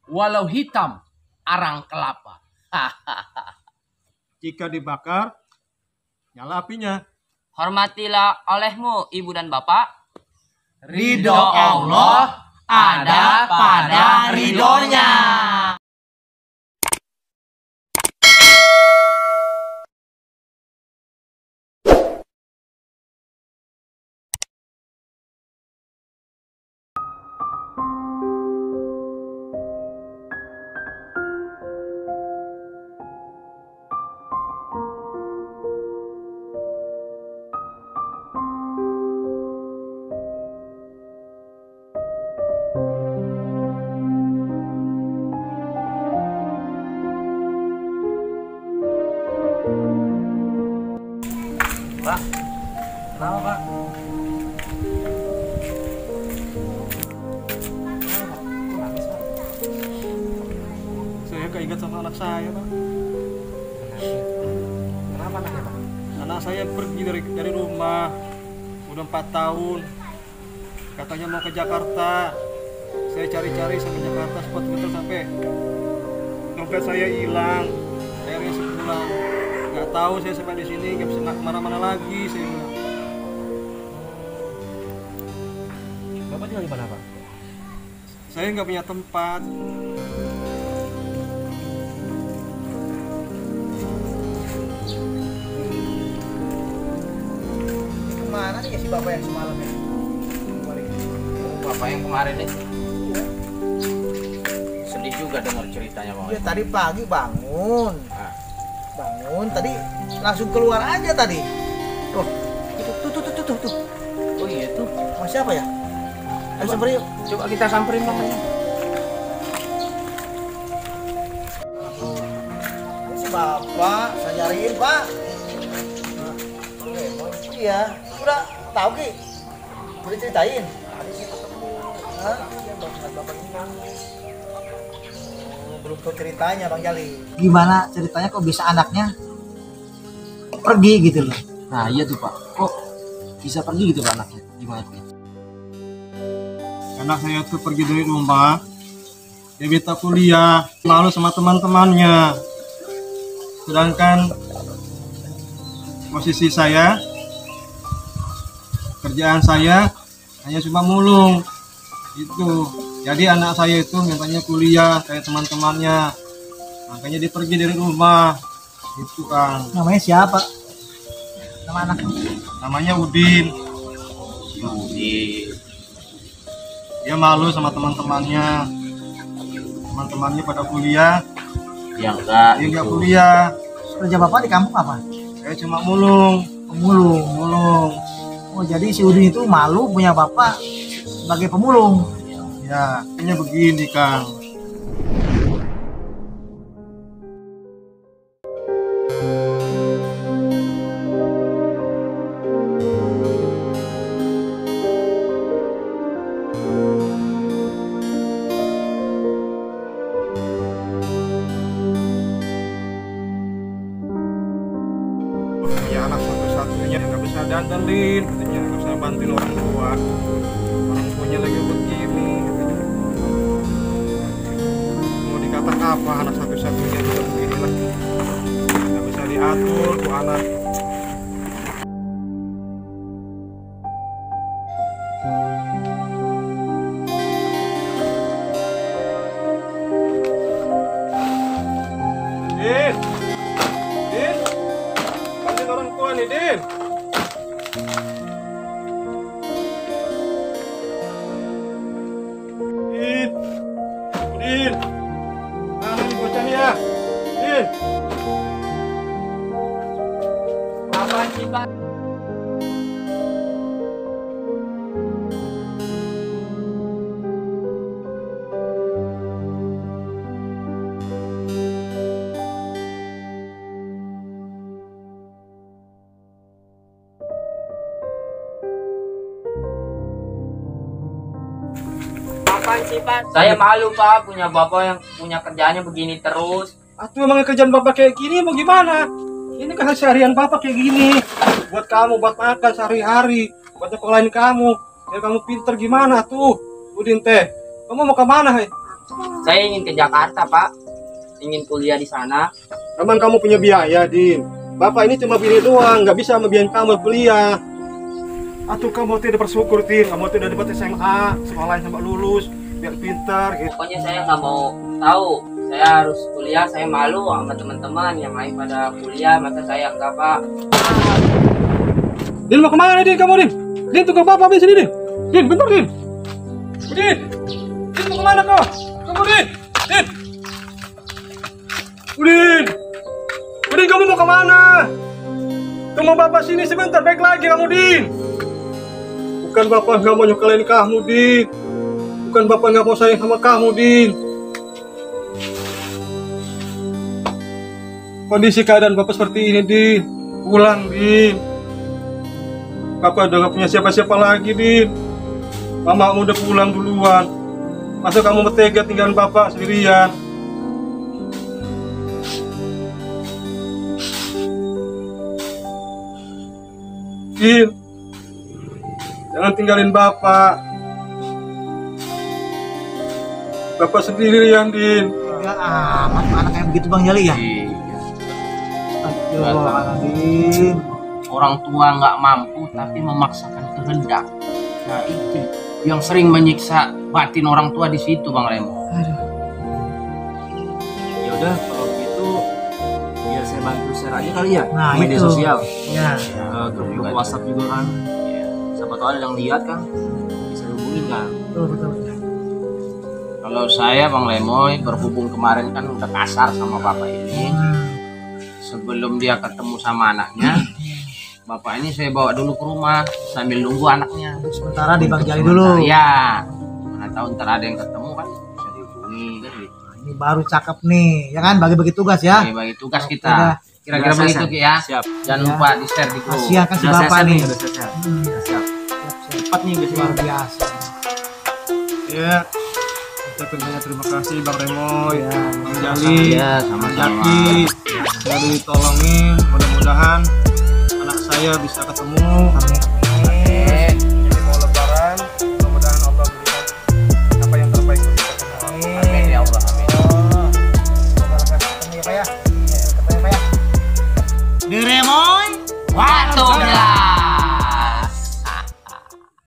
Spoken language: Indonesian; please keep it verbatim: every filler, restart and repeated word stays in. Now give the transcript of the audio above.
walau hitam arang kelapa. Jika dibakar, nyala apinya. Hormatilah olehmu, ibu dan bapak. Ridho Allah ada pada ridhonya. Pak, kenapa Pak? Saya keinget sama anak saya, Pak. Kenapa anaknya Pak? Anak saya pergi dari dari rumah, udah empat tahun. Katanya mau ke Jakarta. Saya cari-cari sampai Jakarta, spot betul sampai dompet saya hilang. Akhirnya saya pulang. Gak tahu saya sampai di sini, gak bisa kemana-mana lagi. Saya bilang. Bapak tinggal di mana Pak? Saya nggak punya tempat. Kemana nih si bapak yang semalam ya? Oh, bapak yang kemarin itu. Sedih juga dengar ceritanya bang. Dia tadi pagi bangun, Ah. bangun tadi langsung keluar aja tadi. Tuh, tuh, tuh, tuh, tuh, tuh, tuh. Oh iya tuh. Sama siapa ya? Ayo samperin yuk. Coba kita samperin namanya. Ini si bapak, saya nyariin pak. Iya, udah tahu ki? Udah ceritain? Hah? Bapak hilang. Oh, belum tahu ceritanya Bang Jali. Gimana ceritanya kok bisa anaknya pergi gitu loh? Nah iya tuh Pak, kok bisa pergi gitu Pak anaknya? Gimana tuh? Anak saya tuh pergi dari rumah, dia minta kuliah, malu sama teman-temannya. Sedangkan posisi saya, kerjaan saya hanya cuma mulung. Itu. Jadi anak saya itu mintanya kuliah kayak teman-temannya. Makanya dia pergi dari rumah. Itu kan. Namanya siapa? Nama anaknya? Namanya Udin. Udin. Dia malu sama teman-temannya. Teman-temannya pada kuliah, Ya enggak. dia nggak kuliah. Kerja bapak di kampung apa? Saya cuma mulung, Pemulung. mulung. Oh jadi si Udin itu malu punya bapak sebagai pemulung. Ya, kayaknya begini Kang. Ya anak satu-satunya nggak bisa dandelin, katanya nggak bisa bantuin orang tua. Orang tuanya lagi begini. Mau dikatakan apa anak satu-satunya juga beginilah. Nggak bisa diatur tuh anak. Din, Din, bantuin orang tua nih Din. Din, Din, mana nih bocahnya ya? Din, Apaan sih Pak? Apaan sih Pak? Saya malu Pak punya bapak yang punya kerjaannya begini terus. atuh emangnya kerjaan bapak kayak gini mau gimana? Ini kan seharian bapak kayak gini. Buat kamu, buat makan sehari-hari. Buat nyekolahin kamu. Biar kamu pinter gimana tuh, Udin teh? Kamu mau kemana, hei? Saya ingin ke Jakarta, Pak. Ingin kuliah di sana. Emang kamu punya biaya, Din? Bapak ini cuma pilih doang, nggak bisa membiayain kamu kuliah. Atau kamu tidak bersyukur, Din. Kamu tidak dapat S M A, sekolah sampai lulus, biar pintar gitu. Pokoknya saya nggak mau tahu. Saya harus kuliah, saya malu sama teman-teman yang lain pada kuliah, masa saya enggak, Pak. Din, mau kemana, Din? Kamu, Din? Din, tunggu Bapak di sini, Din. Din, bentar, Din. Din, Din mau kemana kau? Kamu, Din. Din. Udin, Udin, kamu mau kemana? Tunggu Bapak sini sebentar, baik lagi kamu, Din. Bukan Bapak nggak mau nyokalain kamu, Din. Bukan Bapak nggak mau sayang sama kamu, Din. Kondisi keadaan Bapak seperti ini, Din. Pulang, Din. Bapak udah nggak punya siapa-siapa lagi, Din. Mama udah pulang duluan. Masa kamu bertega tinggalin Bapak sendirian? Din, jangan tinggalin Bapak. Bapak sendirian, Din. Ya amat anak kayak begitu Bang Jali ya. Iya. Astagfirullahaladzim. Orang tua nggak mampu tapi memaksakan kehendak. Nah itu yang sering menyiksa batin orang tua di situ, Bang Remo. Aduh. Ya udah kalau gitu biar saya bantu share aja kali ya. Nah, Media itu. sosial. Ya. Eh, grup-grup WhatsApp juga kan. Ya, siapa tahu ada yang lihat kan. Bisa hubungin kan. Betul betul. Kalau saya, Bang Lemoy, berhubung kemarin kan udah kasar sama bapak ini, Hmm. sebelum dia ketemu sama anaknya, bapak ini saya bawa dulu ke rumah sambil nunggu anaknya. Sementara di Bang Jali dulu. Ya, mana tahu ntar ada yang ketemu kan bisa dihubungi kan gitu. Ini baru cakep nih, ya kan bagi-bagi tugas ya. Bagi-bagi tugas Udah. kita. Kira-kira Udah begitu selesai. Ki ya. Siap. Jangan Ya. lupa di share di grup. Kasihan kan si Udah Bapak saya nih. nih, udah saya. Hmm. Siap. Siap, siap. Cepat nih guys. Luar biasa. Ya, ucapin banyak terima kasih Bang Remoy, Ya, Bang Jali, Ya, Bang sama-sama. Jaki. Sudah ditolongin, mudah-mudahan anak saya bisa ketemu Amin.